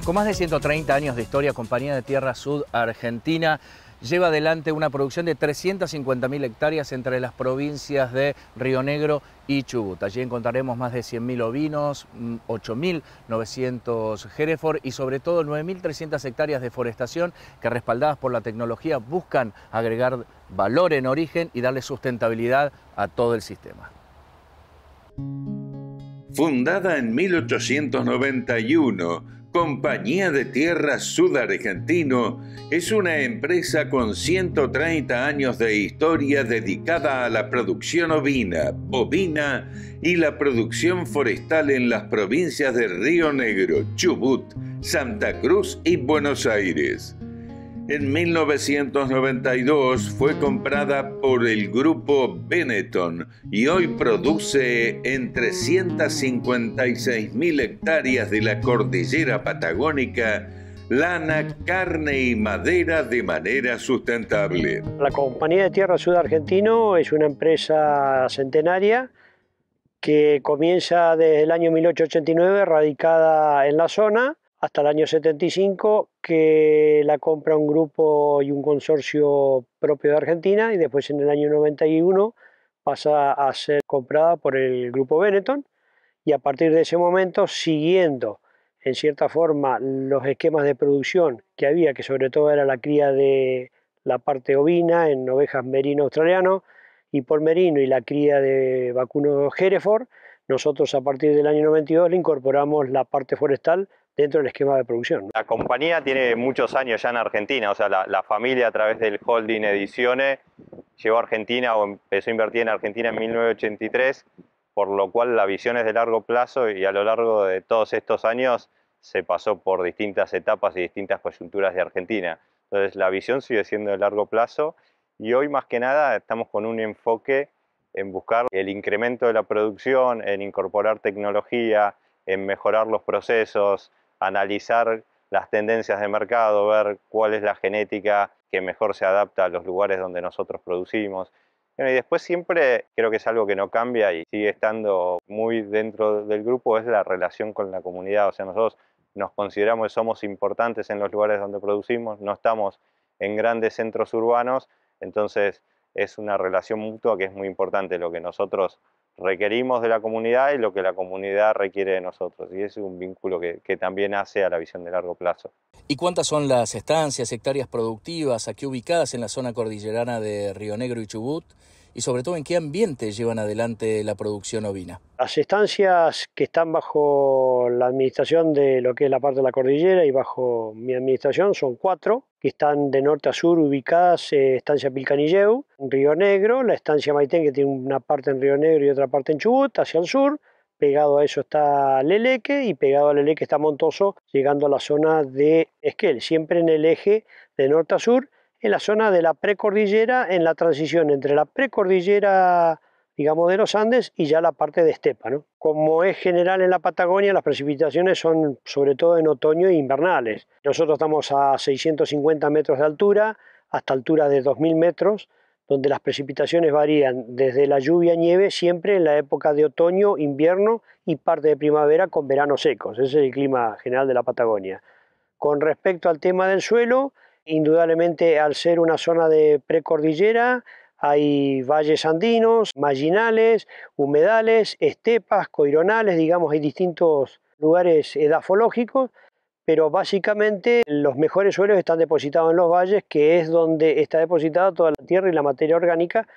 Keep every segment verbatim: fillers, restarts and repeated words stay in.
Con más de ciento treinta años de historia, Compañía de Tierra Sud Argentina lleva adelante una producción de trescientas cincuenta mil hectáreas entre las provincias de Río Negro y Chubut. Allí encontraremos más de cien mil ovinos, ocho mil novecientos Hereford y sobre todo nueve mil trescientas hectáreas de forestación que, respaldadas por la tecnología, buscan agregar valor en origen y darle sustentabilidad a todo el sistema. Fundada en mil ochocientos noventa y uno, Compañía de Tierra Sud Argentino es una empresa con ciento treinta años de historia dedicada a la producción ovina, bovina y la producción forestal en las provincias de Río Negro, Chubut, Santa Cruz y Buenos Aires. En mil novecientos noventa y dos fue comprada por el grupo Benetton y hoy produce en trescientas cincuenta y seis mil hectáreas de la cordillera patagónica lana, carne y madera de manera sustentable. La Compañía de Tierra Sud Argentino es una empresa centenaria que comienza desde el año mil ochocientos ochenta y nueve, radicada en la zona, hasta el año setenta y cinco, que la compra un grupo y un consorcio propio de Argentina, y después en el año noventa y uno pasa a ser comprada por el grupo Benetton, y a partir de ese momento, siguiendo en cierta forma los esquemas de producción que había, que sobre todo era la cría de la parte ovina en ovejas merino australiano y polmerino y la cría de vacuno Hereford, nosotros a partir del año noventa y dos le incorporamos la parte forestal dentro del esquema de producción. La compañía tiene muchos años ya en Argentina, o sea, la, la familia a través del holding Ediciones llegó a Argentina o empezó a invertir en Argentina en mil novecientos ochenta y tres, por lo cual la visión es de largo plazo y a lo largo de todos estos años se pasó por distintas etapas y distintas coyunturas de Argentina. Entonces la visión sigue siendo de largo plazo y hoy más que nada estamos con un enfoque en buscar el incremento de la producción, en incorporar tecnología, en mejorar los procesos, analizar las tendencias de mercado, ver cuál es la genética que mejor se adapta a los lugares donde nosotros producimos. Bueno, y después siempre creo que es algo que no cambia y sigue estando muy dentro del grupo, es la relación con la comunidad. O sea, nosotros nos consideramos que somos importantes en los lugares donde producimos, no estamos en grandes centros urbanos, entonces es una relación mutua que es muy importante, lo que nosotros requerimos de la comunidad y lo que la comunidad requiere de nosotros, y es un vínculo que, que también hace a la visión de largo plazo. ¿Y cuántas son las estancias, hectáreas productivas aquí ubicadas en la zona cordillerana de Río Negro y Chubut? Y sobre todo, ¿en qué ambiente llevan adelante la producción ovina? Las estancias que están bajo la administración de lo que es la parte de la cordillera y bajo mi administración son cuatro, que están de norte a sur ubicadas: eh, estancia Pilcanilleu, Río Negro, la estancia Maitén, que tiene una parte en Río Negro y otra parte en Chubut, hacia el sur. Pegado a eso está Leleque y pegado a Leleque está Montoso, llegando a la zona de Esquel, siempre en el eje de norte a sur, en la zona de la precordillera, en la transición entre la precordillera, digamos, de los Andes y ya la parte de estepa, ¿no? Como es general en la Patagonia, las precipitaciones son sobre todo en otoño e invernales. Nosotros estamos a seiscientos cincuenta metros de altura hasta altura de dos mil metros, donde las precipitaciones varían desde la lluvia-nieve siempre en la época de otoño, invierno y parte de primavera con veranos secos. Ese es el clima general de la Patagonia. Con respecto al tema del suelo, indudablemente al ser una zona de precordillera, hay valles andinos, marginales, humedales, estepas, coironales, digamos, hay distintos lugares edafológicos, pero básicamente los mejores suelos están depositados en los valles, que es donde está depositada toda la tierra y la materia orgánica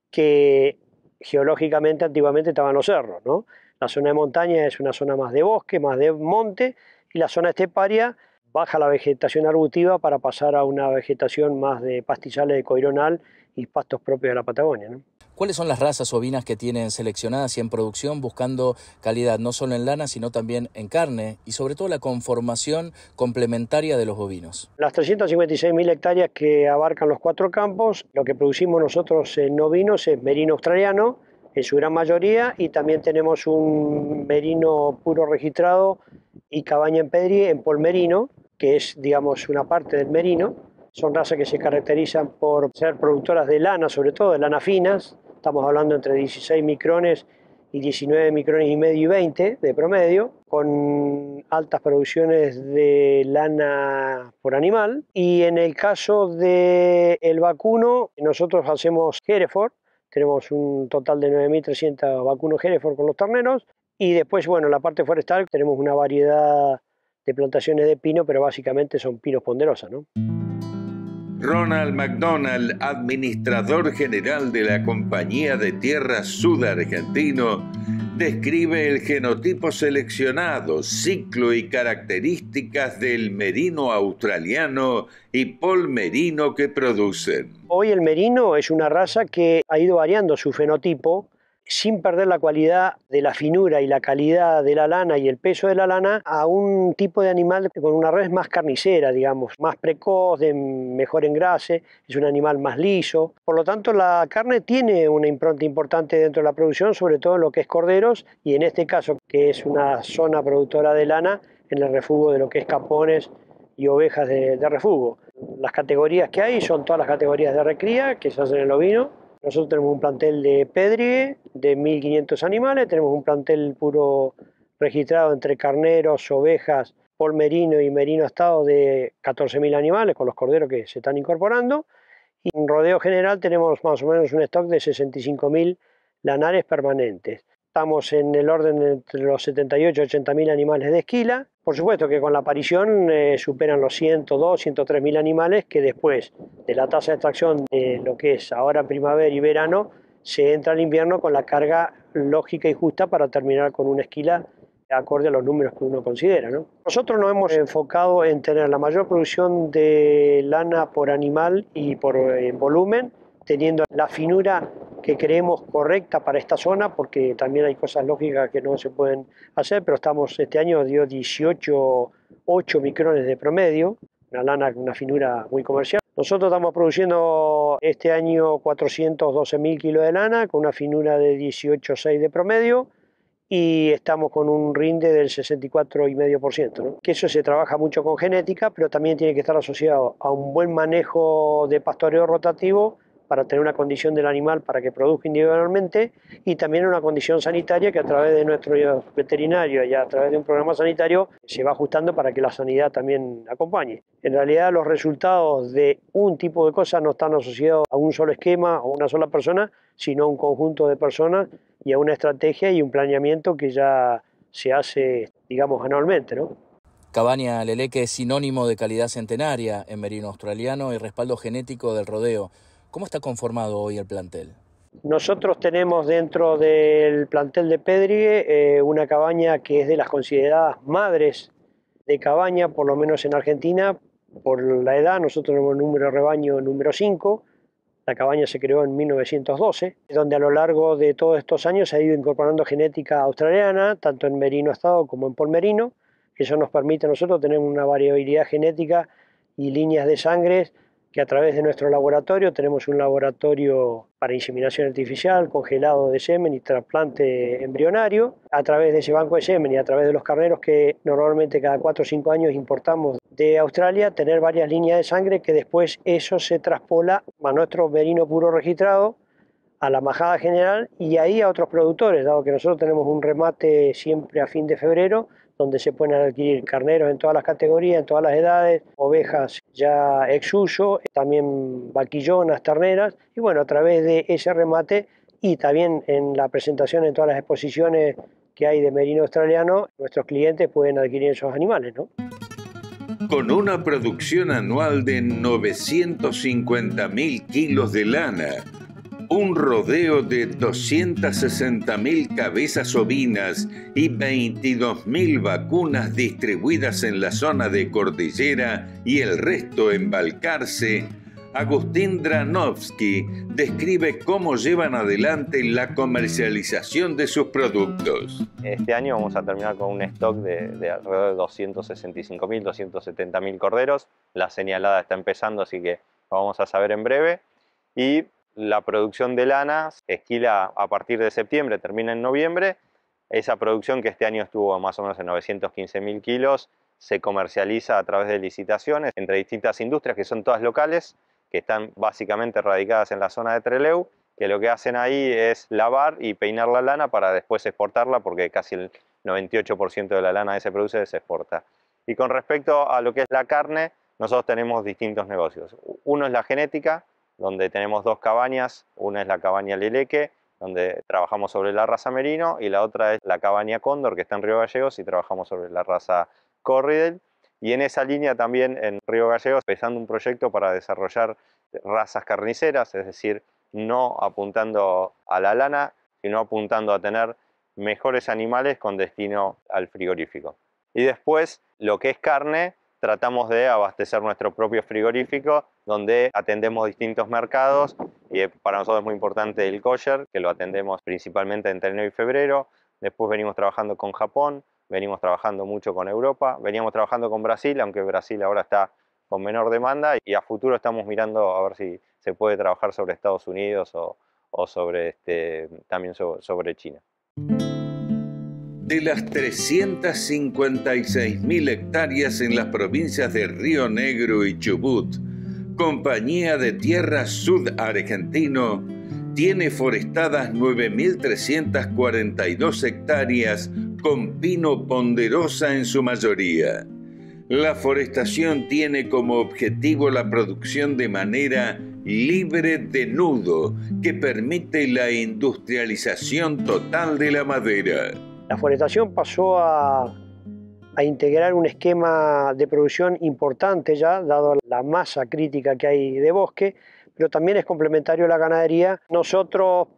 que geológicamente antiguamente estaban los cerros, ¿no? La zona de montaña es una zona más de bosque, más de monte, y la zona esteparia baja la vegetación arbustiva para pasar a una vegetación más de pastizales de coironal y pastos propios de la Patagonia, ¿no? ¿Cuáles son las razas ovinas que tienen seleccionadas y en producción buscando calidad no solo en lana, sino también en carne y sobre todo la conformación complementaria de los bovinos? Las trescientas cincuenta y seis mil hectáreas que abarcan los cuatro campos, lo que producimos nosotros en ovinos es merino australiano, en su gran mayoría, y también tenemos un merino puro registrado y cabaña en pedrie en polmerino, que es, digamos, una parte del merino. Son razas que se caracterizan por ser productoras de lana, sobre todo de lana finas. Estamos hablando entre dieciséis micrones y diecinueve micrones y medio y veinte de promedio, con altas producciones de lana por animal. Y en el caso del vacuno, nosotros hacemos Hereford, tenemos un total de nueve mil trescientos vacunos Hereford con los terneros, y después, bueno, en la parte forestal tenemos una variedad de plantaciones de pino, pero básicamente son pinos ponderosa, ¿no? Ronald McDonald, administrador general de la Compañía de Tierras Sud Argentino, describe el genotipo seleccionado, ciclo y características del merino australiano y polmerino que producen. Hoy el merino es una raza que ha ido variando su fenotipo sin perder la cualidad de la finura y la calidad de la lana y el peso de la lana a un tipo de animal con una res más carnicera, digamos, más precoz, de mejor engrase, es un animal más liso. Por lo tanto, la carne tiene una impronta importante dentro de la producción, sobre todo en lo que es corderos, y en este caso, que es una zona productora de lana, en el refugo de lo que es capones y ovejas de, de refugo. Las categorías que hay son todas las categorías de recría que se hacen en el ovino. Nosotros tenemos un plantel de pedrie de mil quinientos animales, tenemos un plantel puro registrado entre carneros, ovejas, polmerino y merino astado de catorce mil animales con los corderos que se están incorporando. Y en rodeo general tenemos más o menos un stock de sesenta y cinco mil lanares permanentes. Estamos en el orden de entre los setenta y ocho y ochenta mil animales de esquila. Por supuesto que con la aparición eh, superan los ciento dos, ciento tres mil animales que después de la tasa de extracción de lo que es ahora primavera y verano, se entra al invierno con la carga lógica y justa para terminar con una esquila acorde a los números que uno considera, ¿no? Nosotros nos hemos enfocado en tener la mayor producción de lana por animal y por eh, volumen, teniendo la finura que creemos correcta para esta zona, porque también hay cosas lógicas que no se pueden hacer, pero estamos, este año dio dieciocho, ocho micrones de promedio, una lana, una finura muy comercial. Nosotros estamos produciendo este año cuatrocientos doce mil kilos de lana, con una finura de dieciocho coma seis de promedio, y estamos con un rinde del sesenta y cuatro coma cinco por ciento, ¿no? Que eso se trabaja mucho con genética, pero también tiene que estar asociado a un buen manejo de pastoreo rotativo para tener una condición del animal para que produzca individualmente, y también una condición sanitaria que a través de nuestro veterinario y a través de un programa sanitario se va ajustando para que la sanidad también acompañe. En realidad los resultados de un tipo de cosas no están asociados a un solo esquema o una sola persona, sino a un conjunto de personas y a una estrategia y un planeamiento que ya se hace, digamos, anualmente, ¿no? Cabaña Leleque es sinónimo de calidad centenaria en merino australiano y respaldo genético del rodeo. ¿Cómo está conformado hoy el plantel? Nosotros tenemos dentro del plantel de Pedrie eh, una cabaña que es de las consideradas madres de cabaña, por lo menos en Argentina, por la edad. Nosotros tenemos el número de rebaño número cinco. La cabaña se creó en mil novecientos doce, donde a lo largo de todos estos años se ha ido incorporando genética australiana, tanto en merino astado como en polmerino. Eso nos permite a nosotros tener una variabilidad genética y líneas de sangre que a través de nuestro laboratorio, tenemos un laboratorio para inseminación artificial, congelado de semen y trasplante embrionario, a través de ese banco de semen y a través de los carneros que normalmente cada cuatro o cinco años importamos de Australia, tener varias líneas de sangre que después eso se traspola a nuestro merino puro registrado, a la majada general y ahí a otros productores, dado que nosotros tenemos un remate siempre a fin de febrero, donde se pueden adquirir carneros en todas las categorías, en todas las edades, ovejas ya ex uso, también vaquillonas, terneras, y bueno, a través de ese remate y también en la presentación en todas las exposiciones que hay de merino australiano, nuestros clientes pueden adquirir esos animales, ¿no? Con una producción anual de novecientos cincuenta mil kilos de lana, un rodeo de doscientas sesenta mil cabezas ovinas y veintidós mil vacunas distribuidas en la zona de cordillera y el resto en Balcarce, Agustín Dranovsky describe cómo llevan adelante la comercialización de sus productos. Este año vamos a terminar con un stock de, de alrededor de doscientos sesenta y cinco mil, doscientos setenta mil corderos. La señalada está empezando, así que lo vamos a saber en breve. Y la producción de lana esquila a partir de septiembre, termina en noviembre. Esa producción, que este año estuvo más o menos en novecientos quince mil kilos, se comercializa a través de licitaciones entre distintas industrias que son todas locales, que están básicamente radicadas en la zona de Trelew que lo que hacen ahí es lavar y peinar la lana para después exportarla, porque casi el noventa y ocho por ciento de la lana que se produce se exporta. Y con respecto a lo que es la carne, nosotros tenemos distintos negocios. Uno es la genética, donde tenemos dos cabañas. Una es la cabaña Leleque, donde trabajamos sobre la raza merino, y la otra es la cabaña Cóndor, que está en Río Gallegos, y trabajamos sobre la raza Corriedale. Y en esa línea también en Río Gallegos empezando un proyecto para desarrollar razas carniceras, es decir, no apuntando a la lana, sino apuntando a tener mejores animales con destino al frigorífico. Y después, lo que es carne, tratamos de abastecer nuestro propio frigorífico, donde atendemos distintos mercados, y para nosotros es muy importante el kosher, que lo atendemos principalmente entre enero y febrero. Después venimos trabajando con Japón, venimos trabajando mucho con Europa, veníamos trabajando con Brasil, aunque Brasil ahora está con menor demanda, y a futuro estamos mirando a ver si se puede trabajar sobre Estados Unidos o, o sobre este, también sobre, sobre China. De las trescientas cincuenta y seis mil hectáreas en las provincias de Río Negro y Chubut, Compañía de Tierras Sud Argentino tiene forestadas nueve mil trescientas cuarenta y dos hectáreas con pino ponderosa en su mayoría. La forestación tiene como objetivo la producción de manera libre de nudo, que permite la industrialización total de la madera. La forestación pasó a, a integrar un esquema de producción importante ya, dado la masa crítica que hay de bosque, pero también es complementario a la ganadería. Nosotros,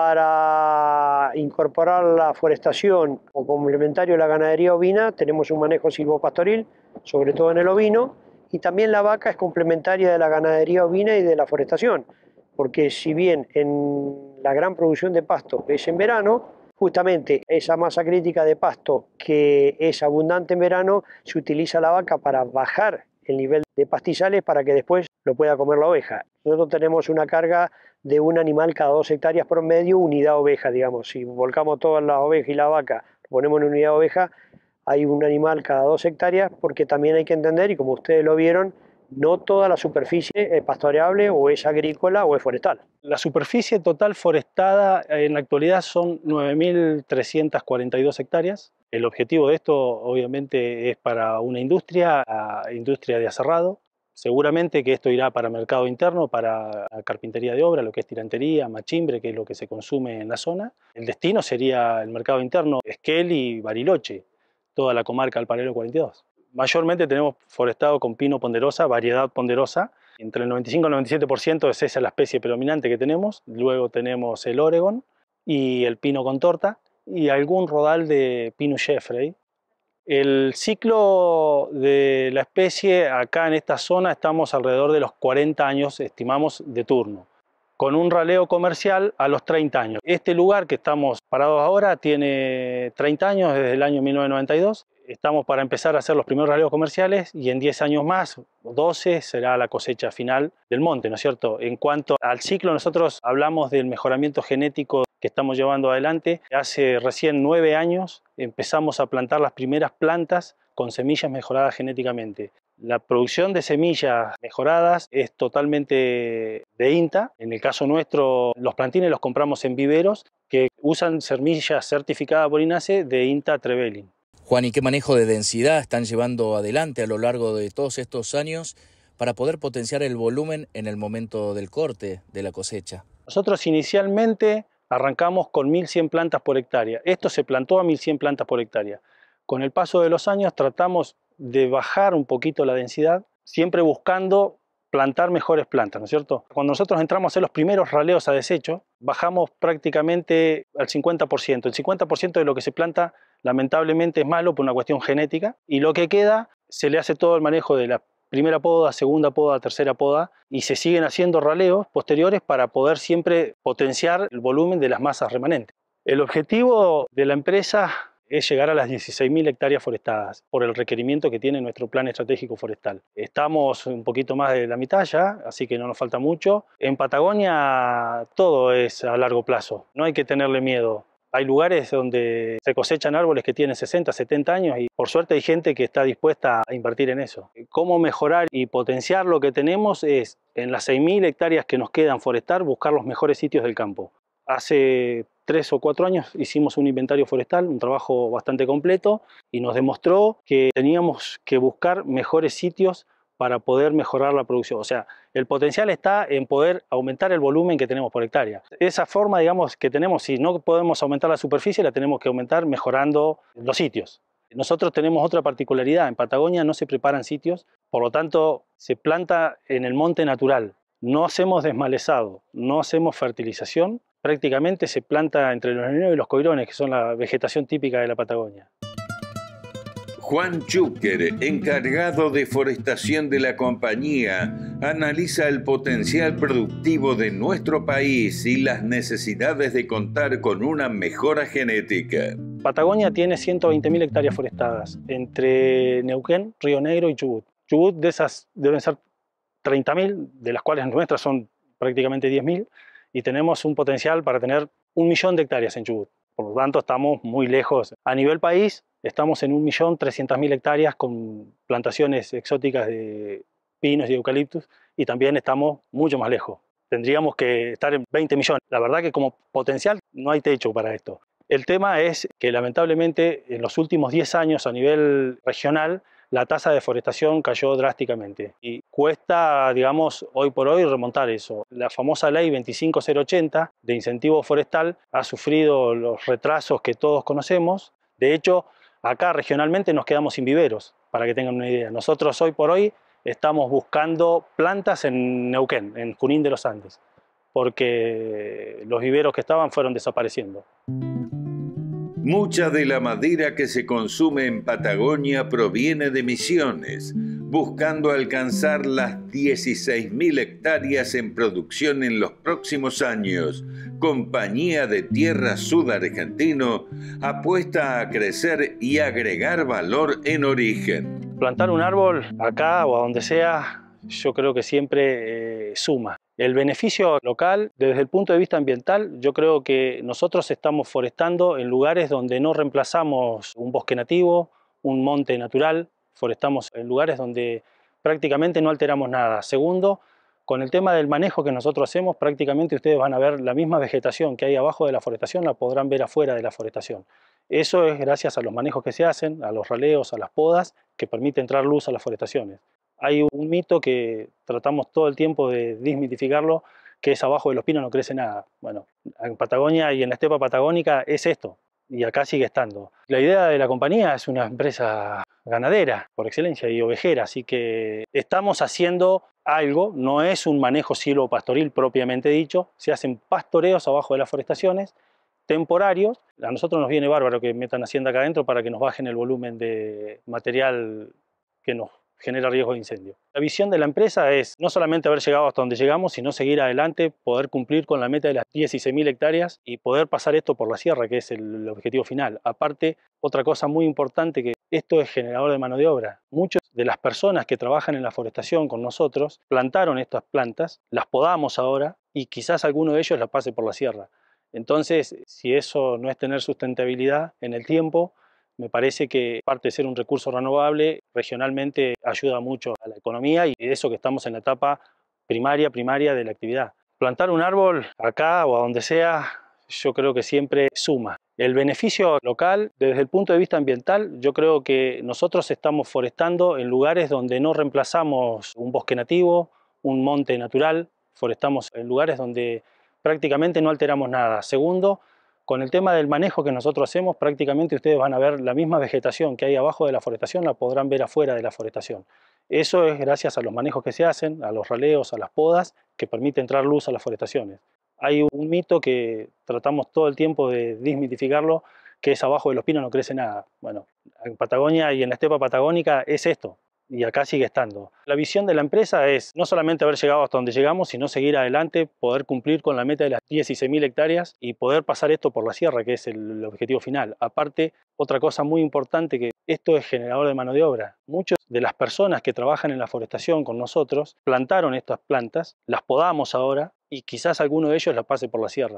para incorporar la forestación o complementario a la ganadería ovina, tenemos un manejo silvopastoril, sobre todo en el ovino, y también la vaca es complementaria de la ganadería ovina y de la forestación, porque si bien en la gran producción de pasto es en verano, justamente esa masa crítica de pasto que es abundante en verano, se utiliza la vaca para bajar el nivel de pastizales para que después lo pueda comer la oveja. Nosotros tenemos una carga de un animal cada dos hectáreas promedio, unidad oveja, digamos. Si volcamos todas las ovejas y la vaca, lo ponemos en unidad oveja, hay un animal cada dos hectáreas, porque también hay que entender, y como ustedes lo vieron, no toda la superficie es pastoreable o es agrícola o es forestal. La superficie total forestada en la actualidad son nueve mil trescientas cuarenta y dos hectáreas. El objetivo de esto obviamente es para una industria, la industria de aserrado. Seguramente que esto irá para mercado interno, para carpintería de obra, lo que es tirantería, machimbre, que es lo que se consume en la zona. El destino sería el mercado interno, Esquel y Bariloche, toda la comarca del Paralelo cuarenta y dos. Mayormente tenemos forestado con pino ponderosa, variedad ponderosa. Entre el noventa y cinco y el noventa y siete por ciento es esa la especie predominante que tenemos. Luego tenemos el Oregon y el pino con torta y algún rodal de Pinus Jeffrey. El ciclo de la especie acá en esta zona estamos alrededor de los cuarenta años, estimamos, de turno, con un raleo comercial a los treinta años. Este lugar que estamos parados ahora tiene treinta años, desde el año mil novecientos noventa y dos. Estamos para empezar a hacer los primeros raleos comerciales y en diez años más, doce, será la cosecha final del monte, ¿no es cierto? En cuanto al ciclo, nosotros hablamos del mejoramiento genético que estamos llevando adelante. Hace recién nueve años empezamos a plantar las primeras plantas con semillas mejoradas genéticamente. La producción de semillas mejoradas es totalmente de INTA. En el caso nuestro, los plantines los compramos en viveros que usan semillas certificadas por INASE de INTA Trevelin. Juan, ¿y qué manejo de densidad están llevando adelante a lo largo de todos estos años para poder potenciar el volumen en el momento del corte de la cosecha? Nosotros inicialmente arrancamos con mil cien plantas por hectárea. Esto se plantó a mil cien plantas por hectárea. Con el paso de los años tratamos de bajar un poquito la densidad, siempre buscando plantar mejores plantas, ¿no es cierto? Cuando nosotros entramos a hacer los primeros raleos a desecho, bajamos prácticamente al cincuenta por ciento. El cincuenta por ciento de lo que se planta lamentablemente es malo por una cuestión genética, y lo que queda se le hace todo el manejo de la primera poda, segunda poda, tercera poda, y se siguen haciendo raleos posteriores para poder siempre potenciar el volumen de las masas remanentes. El objetivo de la empresa es llegar a las dieciséis mil hectáreas forestadas por el requerimiento que tiene nuestro plan estratégico forestal. Estamos un poquito más de la mitad ya, así que no nos falta mucho. En Patagonia todo es a largo plazo, no hay que tenerle miedo Hay lugares donde se cosechan árboles que tienen sesenta, setenta años y por suerte hay gente que está dispuesta a invertir en eso. ¿Cómo mejorar y potenciar lo que tenemos? Es en las seis mil hectáreas que nos quedan forestar, buscar los mejores sitios del campo. Hace tres o cuatro años hicimos un inventario forestal, un trabajo bastante completo, y nos demostró que teníamos que buscar mejores sitios para poder mejorar la producción. O sea, el potencial está en poder aumentar el volumen que tenemos por hectárea. Esa forma, digamos, que tenemos, si no podemos aumentar la superficie, la tenemos que aumentar mejorando los sitios. Nosotros tenemos otra particularidad, en Patagonia no se preparan sitios, por lo tanto se planta en el monte natural. No hacemos desmalezado, no hacemos fertilización, prácticamente se planta entre los eneos y los coirones, que son la vegetación típica de la Patagonia. Juan Chúquer, encargado de forestación de la compañía, analiza el potencial productivo de nuestro país y las necesidades de contar con una mejora genética. Patagonia tiene ciento veinte mil hectáreas forestadas entre Neuquén, Río Negro y Chubut. Chubut de esas deben ser treinta mil, de las cuales nuestras son prácticamente diez mil, y tenemos un potencial para tener un millón de hectáreas en Chubut. Por lo tanto, estamos muy lejos. A nivel país, estamos en un millón trescientas mil hectáreas con plantaciones exóticas de pinos y eucaliptus y también estamos mucho más lejos. Tendríamos que estar en veinte millones. La verdad que como potencial no hay techo para esto. El tema es que lamentablemente en los últimos diez años a nivel regional la tasa de deforestación cayó drásticamente y cuesta, digamos, hoy por hoy remontar eso. La famosa ley veinticinco mil ochenta de incentivo forestal ha sufrido los retrasos que todos conocemos. De hecho, acá regionalmente nos quedamos sin viveros, para que tengan una idea. Nosotros hoy por hoy estamos buscando plantas en Neuquén, en Junín de los Andes, porque los viveros que estaban fueron desapareciendo. Mucha de la madera que se consume en Patagonia proviene de Misiones, buscando alcanzar las dieciséis mil hectáreas en producción en los próximos años. Compañía de Tierra Sud Argentino apuesta a crecer y agregar valor en origen. Plantar un árbol acá o a donde sea, yo creo que siempre eh, suma. El beneficio local, desde el punto de vista ambiental, yo creo que nosotros estamos forestando en lugares donde no reemplazamos un bosque nativo, un monte natural, forestamos en lugares donde prácticamente no alteramos nada. Segundo, con el tema del manejo que nosotros hacemos, prácticamente ustedes van a ver la misma vegetación que hay abajo de la forestación, la podrán ver afuera de la forestación. Eso es gracias a los manejos que se hacen, a los raleos, a las podas, que permite entrar luz a las forestaciones. Hay un mito que tratamos todo el tiempo de desmitificarlo, que es abajo de los pinos no crece nada. Bueno, en Patagonia y en la estepa patagónica es esto, y acá sigue estando. La idea de la compañía es una empresa ganadera por excelencia y ovejera, así que estamos haciendo algo, no es un manejo silvopastoril propiamente dicho, se hacen pastoreos abajo de las forestaciones, temporarios. A nosotros nos viene bárbaro que metan hacienda acá adentro para que nos bajen el volumen de material que nos genera riesgo de incendio. La visión de la empresa es no solamente haber llegado hasta donde llegamos, sino seguir adelante, poder cumplir con la meta de las dieciséis mil hectáreas y poder pasar esto por la sierra, que es el, el objetivo final. Aparte, otra cosa muy importante, que esto es generador de mano de obra. Muchas de las personas que trabajan en la forestación con nosotros plantaron estas plantas, las podamos ahora y quizás alguno de ellos las pase por la sierra. Entonces, si eso no es tener sustentabilidad en el tiempo, me parece que, aparte de ser un recurso renovable, regionalmente ayuda mucho a la economía y eso que estamos en la etapa primaria, primaria de la actividad. Plantar un árbol acá o a donde sea, yo creo que siempre suma. El beneficio local, desde el punto de vista ambiental, yo creo que nosotros estamos forestando en lugares donde no reemplazamos un bosque nativo, un monte natural, forestamos en lugares donde prácticamente no alteramos nada. Segundo, con el tema del manejo que nosotros hacemos, prácticamente ustedes van a ver la misma vegetación que hay abajo de la forestación, la podrán ver afuera de la forestación. Eso es gracias a los manejos que se hacen, a los raleos, a las podas, que permite entrar luz a las forestaciones. Hay un mito que tratamos todo el tiempo de desmitificarlo, que es abajo de los pinos no crece nada. Bueno, en Patagonia y en la estepa patagónica es esto, y acá sigue estando. La visión de la empresa es no solamente haber llegado hasta donde llegamos, sino seguir adelante, poder cumplir con la meta de las dieciséis mil hectáreas y poder pasar esto por la sierra, que es el, el objetivo final. Aparte, otra cosa muy importante, que esto es generador de mano de obra. Muchas de las personas que trabajan en la forestación con nosotros plantaron estas plantas, las podamos ahora y quizás alguno de ellos las pase por la sierra.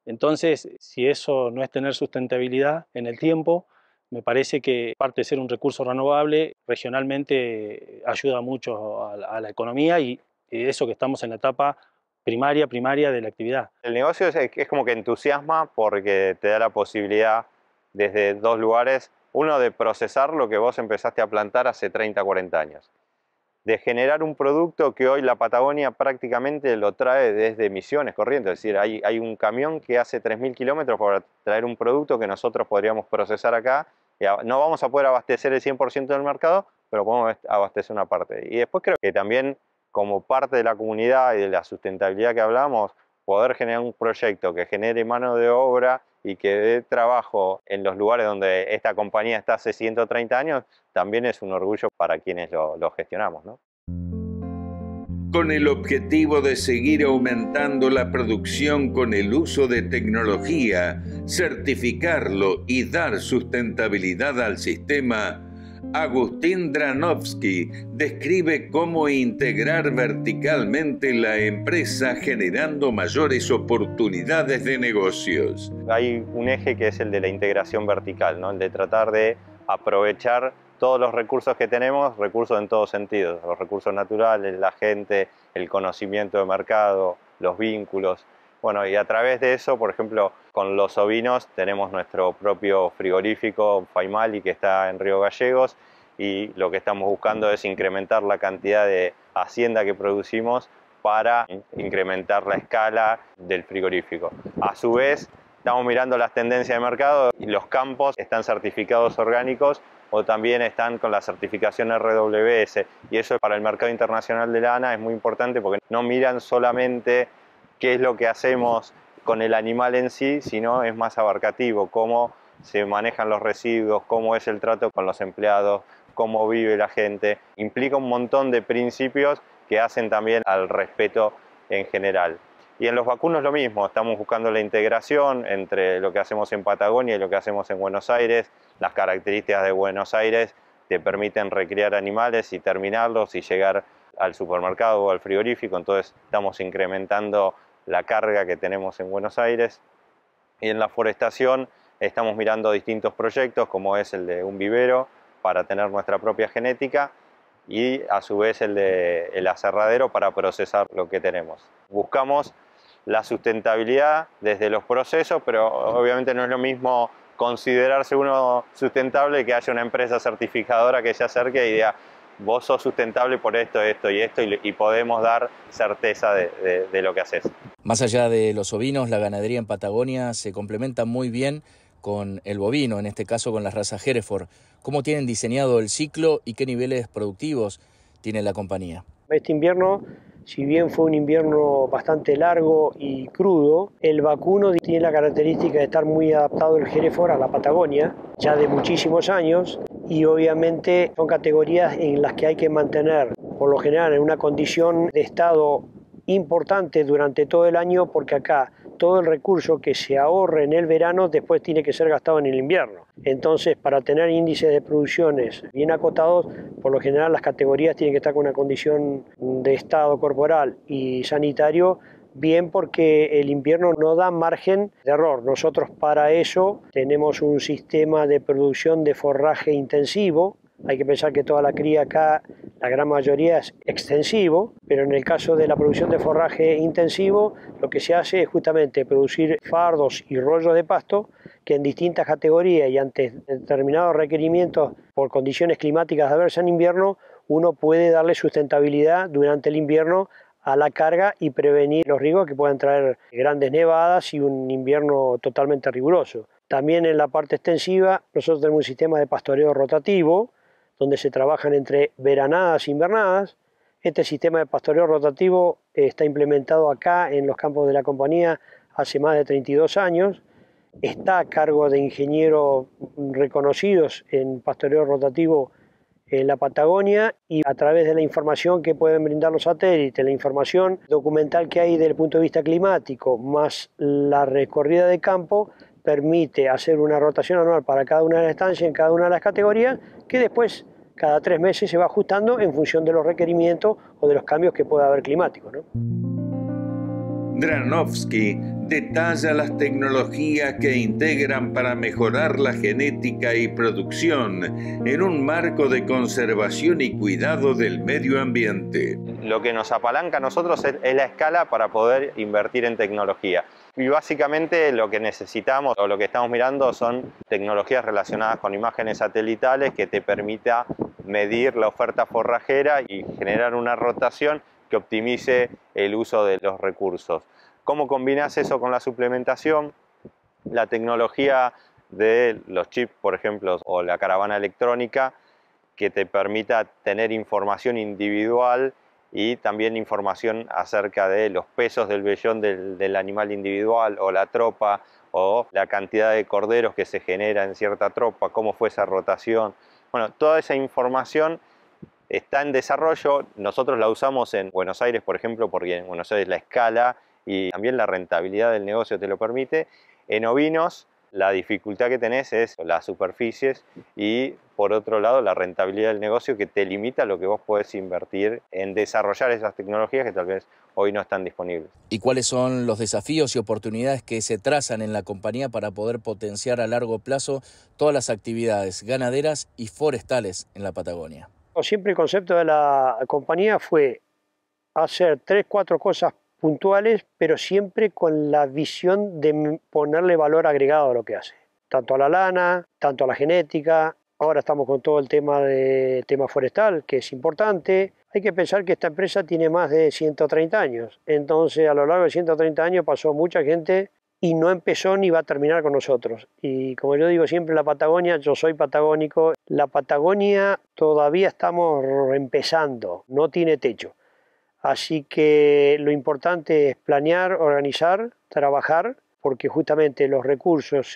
Entonces, si eso no es tener sustentabilidad en el tiempo, me parece que, aparte de ser un recurso renovable, regionalmente ayuda mucho a la, a la economía y, y eso que estamos en la etapa primaria, primaria de la actividad. El negocio es, es como que entusiasma porque te da la posibilidad desde dos lugares. Uno, de procesar lo que vos empezaste a plantar hace treinta, cuarenta años. De generar un producto que hoy la Patagonia prácticamente lo trae desde Misiones, Corrientes. Es decir, hay, hay un camión que hace tres mil kilómetros para traer un producto que nosotros podríamos procesar acá. Y no vamos a poder abastecer el cien por ciento del mercado, pero podemos abastecer una parte. Y después creo que también, como parte de la comunidad y de la sustentabilidad que hablamos, poder generar un proyecto que genere mano de obra y que dé trabajo en los lugares donde esta compañía está hace ciento treinta años, también es un orgullo para quienes lo, lo gestionamos, ¿no? Con el objetivo de seguir aumentando la producción con el uso de tecnología, certificarlo y dar sustentabilidad al sistema, Agustín Dranovsky describe cómo integrar verticalmente la empresa generando mayores oportunidades de negocios. Hay un eje que es el de la integración vertical, ¿no? El de tratar de aprovechar todos los recursos que tenemos, recursos en todos sentidos, los recursos naturales, la gente, el conocimiento de mercado, los vínculos. Bueno, y a través de eso, por ejemplo, con los ovinos tenemos nuestro propio frigorífico Faimali que está en Río Gallegos y lo que estamos buscando es incrementar la cantidad de hacienda que producimos para incrementar la escala del frigorífico. A su vez, estamos mirando las tendencias de mercado y los campos están certificados orgánicos o también están con la certificación R W S, y eso para el mercado internacional de lana es muy importante porque no miran solamente qué es lo que hacemos con el animal en sí, sino es más abarcativo, cómo se manejan los residuos, cómo es el trato con los empleados, cómo vive la gente. Implica un montón de principios que hacen también al respeto en general. Y en los vacunos lo mismo, estamos buscando la integración entre lo que hacemos en Patagonia y lo que hacemos en Buenos Aires. Las características de Buenos Aires te permiten recriar animales y terminarlos y llegar al supermercado o al frigorífico, entonces estamos incrementando la carga que tenemos en Buenos Aires. Y en la forestación estamos mirando distintos proyectos, como es el de un vivero para tener nuestra propia genética y a su vez el de el aserradero para procesar lo que tenemos. Buscamos la sustentabilidad desde los procesos, pero obviamente no es lo mismo considerarse uno sustentable que haya una empresa certificadora que se acerque y diga vos sos sustentable por esto, esto y esto, y, y podemos dar certeza de, de, de lo que haces. Más allá de los ovinos, la ganadería en Patagonia se complementa muy bien con el bovino, en este caso con las razas Hereford. ¿Cómo tienen diseñado el ciclo y qué niveles productivos tiene la compañía? Este invierno, si bien fue un invierno bastante largo y crudo, el vacuno tiene la característica de estar muy adaptado el Hereford a la Patagonia, ya de muchísimos años, y obviamente son categorías en las que hay que mantener, por lo general, en una condición de estado importante durante todo el año, porque acá todo el recurso que se ahorre en el verano después tiene que ser gastado en el invierno. Entonces, para tener índices de producciones bien acotados, por lo general las categorías tienen que estar con una condición de estado corporal y sanitario bien, porque el invierno no da margen de error. Nosotros para eso tenemos un sistema de producción de forraje intensivo. Hay que pensar que toda la cría acá, la gran mayoría es extensivo, pero en el caso de la producción de forraje intensivo, lo que se hace es justamente producir fardos y rollos de pasto que en distintas categorías y ante determinados requerimientos por condiciones climáticas adversas en invierno, uno puede darle sustentabilidad durante el invierno a la carga y prevenir los riesgos que puedan traer grandes nevadas y un invierno totalmente riguroso. También en la parte extensiva, nosotros tenemos un sistema de pastoreo rotativo, donde se trabajan entre veranadas e invernadas. Este sistema de pastoreo rotativo está implementado acá en los campos de la compañía hace más de treinta y dos años. Está a cargo de ingenieros reconocidos en pastoreo rotativo en la Patagonia, y a través de la información que pueden brindar los satélites, la información documental que hay desde el punto de vista climático, más la recorrida de campo, permite hacer una rotación anual para cada una de las estancias en cada una de las categorías, que después cada tres meses se va ajustando en función de los requerimientos o de los cambios que pueda haber climáticos, ¿no? Dranovsky detalla las tecnologías que integran para mejorar la genética y producción en un marco de conservación y cuidado del medio ambiente. Lo que nos apalanca a nosotros es, es la escala para poder invertir en tecnología. Y básicamente lo que necesitamos o lo que estamos mirando son tecnologías relacionadas con imágenes satelitales que te permita medir la oferta forrajera y generar una rotación que optimice el uso de los recursos. ¿Cómo combinas eso con la suplementación? La tecnología de los chips, por ejemplo, o la caravana electrónica, que te permita tener información individual y también información acerca de los pesos del vellón del, del animal individual o la tropa o la cantidad de corderos que se genera en cierta tropa, cómo fue esa rotación. Bueno, toda esa información está en desarrollo. Nosotros la usamos en Buenos Aires, por ejemplo, porque en Buenos Aires la escala y también la rentabilidad del negocio te lo permite. En ovinos, la dificultad que tenés es las superficies y, por otro lado, la rentabilidad del negocio que te limita lo que vos podés invertir en desarrollar esas tecnologías que tal vez hoy no están disponibles. ¿Y cuáles son los desafíos y oportunidades que se trazan en la compañía para poder potenciar a largo plazo todas las actividades ganaderas y forestales en la Patagonia? Siempre el concepto de la compañía fue hacer tres, cuatro cosas puntuales, pero siempre con la visión de ponerle valor agregado a lo que hace. Tanto a la lana, tanto a la genética. Ahora estamos con todo el tema de tema forestal, que es importante. Hay que pensar que esta empresa tiene más de ciento treinta años. Entonces, a lo largo de ciento treinta años pasó mucha gente y no empezó ni va a terminar con nosotros. Y como yo digo siempre, la Patagonia, yo soy patagónico, la Patagonia todavía estamos empezando, no tiene techo. Así que lo importante es planear, organizar, trabajar, porque justamente los recursos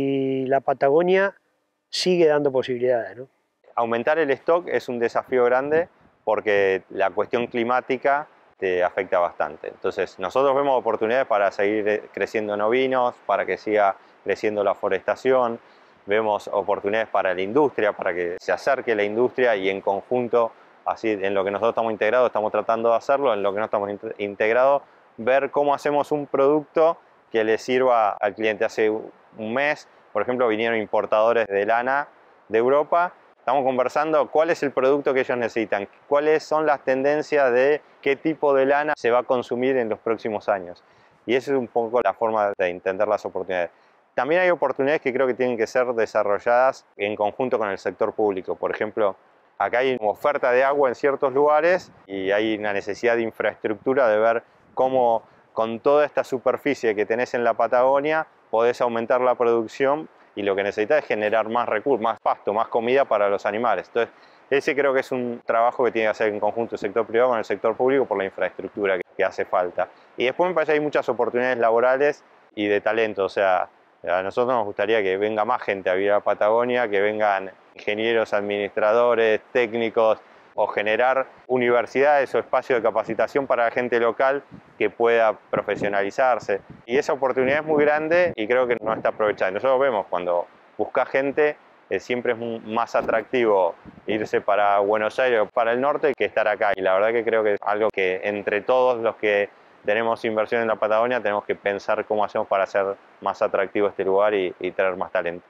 y la Patagonia sigue dando posibilidades, ¿no? Aumentar el stock es un desafío grande porque la cuestión climática te afecta bastante. Entonces, nosotros vemos oportunidades para seguir creciendo en ovinos, para que siga creciendo la forestación, vemos oportunidades para la industria, para que se acerque la industria y en conjunto, así en lo que nosotros estamos integrados, estamos tratando de hacerlo, en lo que no estamos integrados, ver cómo hacemos un producto que le sirva al cliente. Hace un mes, por ejemplo, vinieron importadores de lana de Europa. Estamos conversando cuál es el producto que ellos necesitan, cuáles son las tendencias de qué tipo de lana se va a consumir en los próximos años. Y esa es un poco la forma de entender las oportunidades. También hay oportunidades que creo que tienen que ser desarrolladas en conjunto con el sector público. Por ejemplo, acá hay una oferta de agua en ciertos lugares y hay una necesidad de infraestructura de ver cómo con toda esta superficie que tenés en la Patagonia podés aumentar la producción y lo que necesitas es generar más recursos, más pasto, más comida para los animales. Entonces, ese creo que es un trabajo que tiene que hacer en conjunto el sector privado con el sector público por la infraestructura que, que hace falta. Y después me parece que hay muchas oportunidades laborales y de talento. O sea, a nosotros nos gustaría que venga más gente a vivir a Patagonia, que vengan ingenieros, administradores, técnicos, o generar universidades o espacios de capacitación para la gente local que pueda profesionalizarse. Y esa oportunidad es muy grande y creo que no está aprovechada. Nosotros vemos cuando busca gente, eh, siempre es más atractivo irse para Buenos Aires o para el norte que estar acá. Y la verdad que creo que es algo que entre todos los que tenemos inversión en la Patagonia tenemos que pensar cómo hacemos para hacer más atractivo este lugar y, y traer más talento.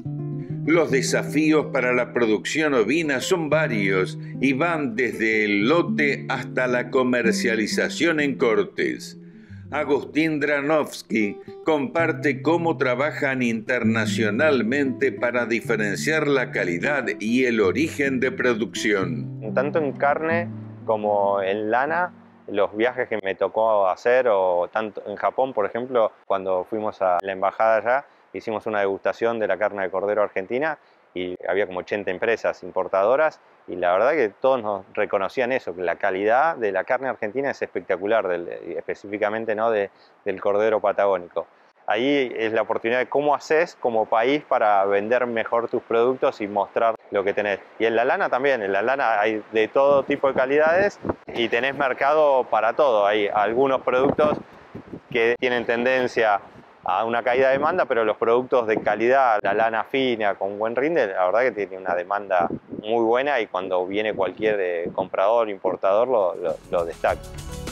Los desafíos para la producción ovina son varios y van desde el lote hasta la comercialización en cortes. Agustín Dranovsky comparte cómo trabajan internacionalmente para diferenciar la calidad y el origen de producción. Tanto en carne como en lana, los viajes que me tocó hacer, o tanto en Japón, por ejemplo, cuando fuimos a la embajada allá, hicimos una degustación de la carne de cordero argentina y había como ochenta empresas importadoras y la verdad que todos nos reconocían eso, que la calidad de la carne argentina es espectacular, del, específicamente ¿no? de, del cordero patagónico. Ahí es la oportunidad de cómo haces como país para vender mejor tus productos y mostrar lo que tenés. Y en la lana también, en la lana hay de todo tipo de calidades y tenés mercado para todo. Hay algunos productos que tienen tendencia a una caída de demanda, pero los productos de calidad, la lana fina con buen rinde, la verdad que tiene una demanda muy buena y cuando viene cualquier eh, comprador, importador, lo, lo, lo destaca.